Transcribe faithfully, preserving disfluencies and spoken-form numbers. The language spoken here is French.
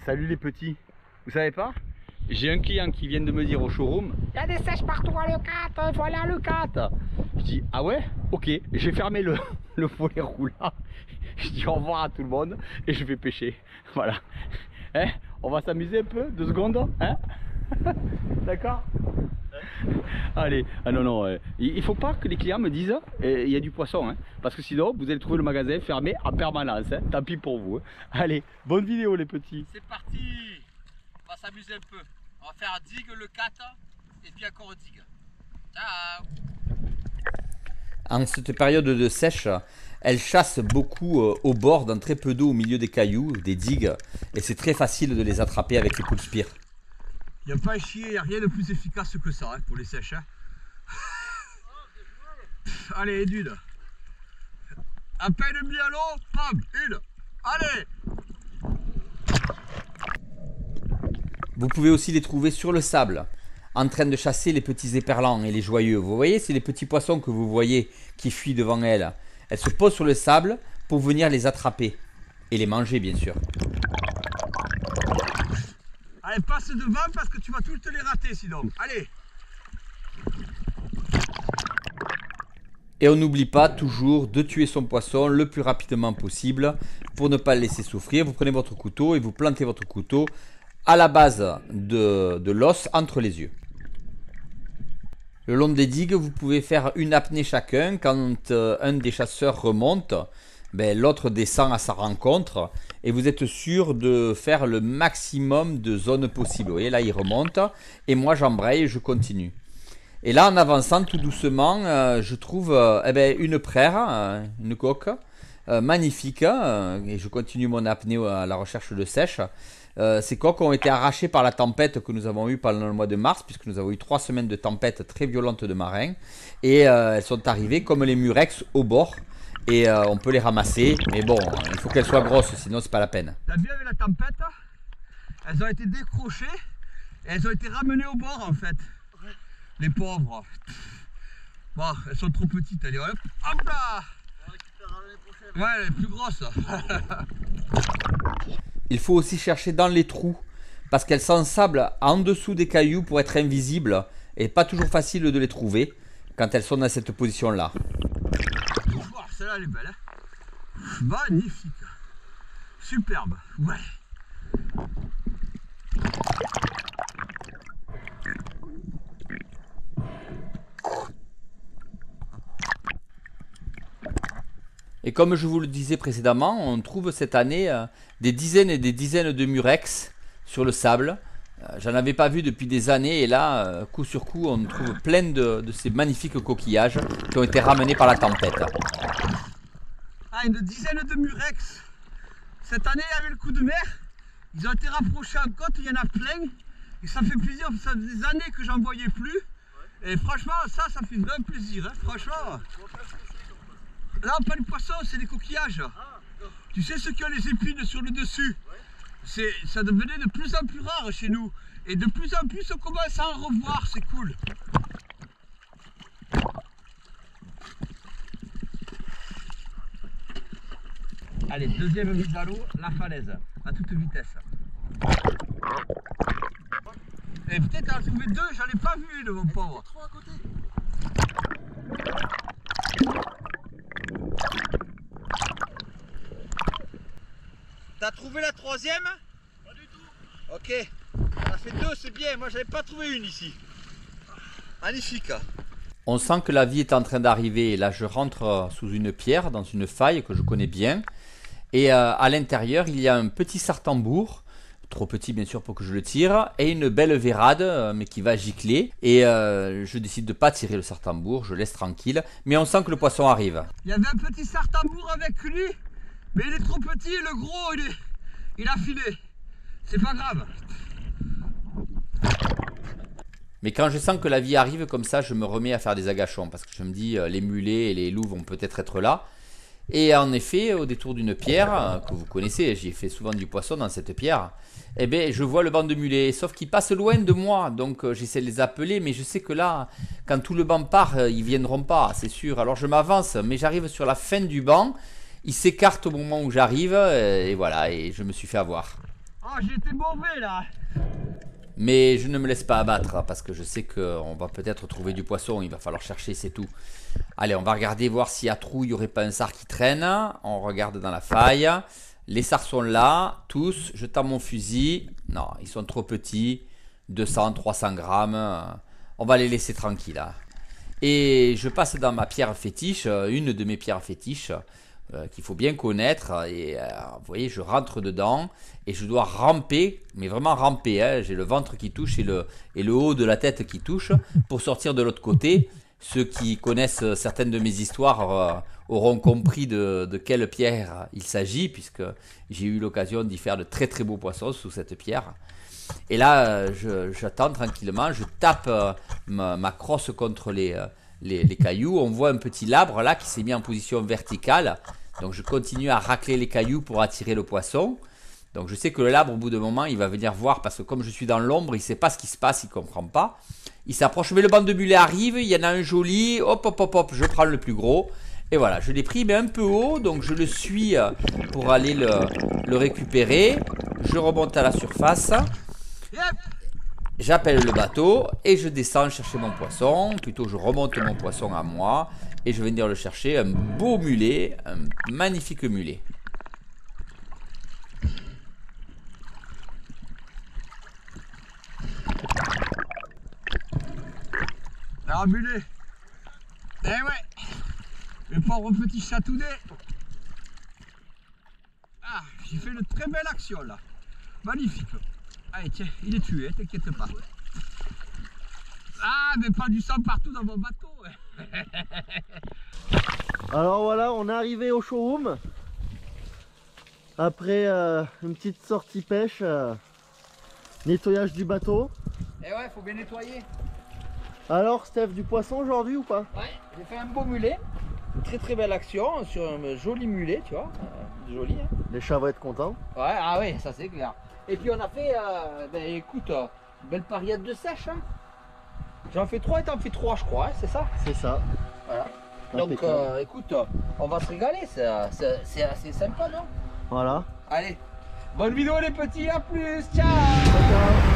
Salut les petits. Vous savez pas? J'ai un client qui vient de me dire au showroom, il y a des sèches partout à Leucate, il faut aller à Leucate. Je dis, ah ouais? Ok. J'ai fermé le, le volet roulant. Je dis au revoir à tout le monde et je vais pêcher. Voilà. Hein? On va s'amuser un peu, deux secondes, hein? D'accord? Allez, ah non, non, euh, il faut pas que les clients me disent euh, il y a du poisson, hein, parce que sinon vous allez trouver le magasin fermé en permanence, hein, tant pis pour vous. Hein. Allez, bonne vidéo les petits. C'est parti, on va s'amuser un peu. On va faire digue le quatre et puis encore digue. Ciao. En cette période de sèche, elle chasse beaucoup au bord, dans très peu d'eau au milieu des cailloux, des digues, et c'est très facile de les attraper avec les poulspires. Il n'y a pas à chier, il n'y a rien de plus efficace que ça hein, pour les sèches. Hein. Allez, d'une. À peine mis à l'eau, pam, une. Allez. Vous pouvez aussi les trouver sur le sable, en train de chasser les petits éperlans et les joyeux. Vous voyez, c'est les petits poissons que vous voyez qui fuient devant elles. Elles se posent sur le sable pour venir les attraper et les manger, bien sûr. Allez, passe devant parce que tu vas toutes les rater sinon. Allez. Et on n'oublie pas toujours de tuer son poisson le plus rapidement possible pour ne pas le laisser souffrir. Vous prenez votre couteau et vous plantez votre couteau à la base de, de l'os entre les yeux. Le long des digues, vous pouvez faire une apnée chacun. Quand euh, un des chasseurs remonte, ben, l'autre descend à sa rencontre et vous êtes sûr de faire le maximum de zones possibles. Vous voyez, là il remonte et moi j'embraye et je continue. Et là en avançant tout doucement, euh, je trouve euh, eh ben, une praire, euh, une coque euh, magnifique euh, et je continue mon apnée à la recherche de sèche. Euh, ces coques ont été arrachées par la tempête que nous avons eue pendant le mois de mars, puisque nous avons eu trois semaines de tempête très violente de marins et euh, elles sont arrivées comme les murex au bord. Et euh, on peut les ramasser, mais bon, il faut qu'elles soient grosses, sinon c'est pas la peine. T'as vu avec la tempête, elles ont été décrochées et elles ont été ramenées au bord en fait. Ouais. Les pauvres. Bon, elles sont trop petites, allez hop, hop là. On récupérera l'année prochaine. Ouais, les plus grosses. Il faut aussi chercher dans les trous, parce qu'elles s'ensablent en dessous des cailloux pour être invisibles, et pas toujours facile de les trouver quand elles sont dans cette position-là. Celle-là elle est belle, hein. Magnifique, superbe, ouais. Et comme je vous le disais précédemment, on trouve cette année euh, des dizaines et des dizaines de murex sur le sable. Euh, J'en avais pas vu depuis des années et là, euh, coup sur coup, on trouve plein de, de ces magnifiques coquillages qui ont été ramenés par la tempête. Ah, une dizaine de murex. Cette année, avec le coup de mer, ils ont été rapprochés en côte, il y en a plein. Et ça fait plaisir, ça fait des années que j'en voyais plus. Et franchement, ça, ça fait vraiment plaisir, hein, franchement. Non, pas les poissons, c'est des coquillages. Tu sais ceux qui ont les épines sur le dessus? C'est, ça devenait de plus en plus rare chez nous. Et de plus en plus, on commence à en revoir, c'est cool. Allez, deuxième mise à l'eau, la falaise, à toute vitesse. Et peut-être t'en as trouvé deux, j'en ai pas vu une, mon pauvre. Trop à côté. T'as trouvé la troisième? Pas du tout. Ok, on a fait deux, c'est bien. Moi, j'avais pas trouvé une ici. Magnifique. On sent que la vie est en train d'arriver. Et là, je rentre sous une pierre, dans une faille que je connais bien. Et euh, à l'intérieur, il y a un petit sartembour, trop petit bien sûr pour que je le tire, et une belle vérade, euh, mais qui va gicler. Et euh, je décide de ne pas tirer le sartembour, je laisse tranquille. Mais on sent que le poisson arrive. Il y avait un petit sartembour avec lui, mais il est trop petit, et le gros, il, est, il a filé. C'est pas grave. Mais quand je sens que la vie arrive comme ça, je me remets à faire des agachons, parce que je me dis, euh, les mulets et les loups vont peut-être être là. Et en effet, au détour d'une pierre, que vous connaissez, j'y ai fait souvent du poisson dans cette pierre, eh bien, je vois le banc de mulets, sauf qu'ils passent loin de moi, donc euh, j'essaie de les appeler, mais je sais que là, quand tout le banc part, euh, ils ne viendront pas, c'est sûr. Alors je m'avance, mais j'arrive sur la fin du banc, ils s'écartent au moment où j'arrive, euh, et voilà, et je me suis fait avoir. Oh, j'ai été mauvais là. Mais je ne me laisse pas abattre parce que je sais qu'on va peut-être trouver du poisson. Il va falloir chercher, c'est tout. Allez, on va regarder voir s'il y a trou, il n'y aurait pas un sard qui traîne. On regarde dans la faille. Les sards sont là, tous. Je tends mon fusil. Non, ils sont trop petits. deux cents, trois cents grammes. On va les laisser tranquilles. Et je passe dans ma pierre fétiche, une de mes pierres fétiches. Euh, qu'il faut bien connaître et euh, vous voyez je rentre dedans et je dois ramper, mais vraiment ramper, hein. J'ai le ventre qui touche et le, et le haut de la tête qui touche pour sortir de l'autre côté. Ceux qui connaissent certaines de mes histoires euh, auront compris de, de quelle pierre il s'agit, puisque j'ai eu l'occasion d'y faire de très très beaux poissons sous cette pierre. Et là je, j'attends tranquillement, je tape euh, ma, ma crosse contre les euh, Les, les cailloux. On voit un petit labre là qui s'est mis en position verticale, donc je continue à racler les cailloux pour attirer le poisson. Donc je sais que le labre au bout d'un moment il va venir voir, parce que comme je suis dans l'ombre, il sait pas ce qui se passe, il comprend pas, il s'approche, mais le banc de mulet arrive, il y en a un joli, hop hop hop hop, je prends le plus gros et voilà, je l'ai pris mais un peu haut, donc je le suis pour aller le, le récupérer. Je remonte à la surface, j'appelle le bateau et je descends chercher mon poisson. Plutôt je remonte mon poisson à moi et je vais venir le chercher. Un beau mulet, un magnifique mulet. Alors mulet. Eh ouais. Le pauvre petit chatounet. Ah, j'ai fait une très belle action là. Magnifique. Allez tiens, il est tué, t'inquiète pas. Ah, mais pas du sang partout dans mon bateau. Alors voilà, on est arrivé au showroom. Après euh, une petite sortie pêche, euh, nettoyage du bateau. Et ouais, faut bien nettoyer. Alors Steph, du poisson aujourd'hui ou pas? Ouais, j'ai fait un beau mulet. Une très très belle action sur un joli mulet, tu vois. Euh, joli. Hein. Les chats vont être contents. Ouais, ah oui, ça c'est clair. Et puis on a fait, euh, ben écoute, euh, belle pariade de sèche. Hein. J'en fais trois et t'en fais trois, je crois, hein, c'est ça? C'est ça. Voilà. Donc euh, écoute, euh, on va se régaler, c'est assez sympa, non? Voilà. Allez, bonne vidéo les petits, à plus, ciao, Ciao, ciao.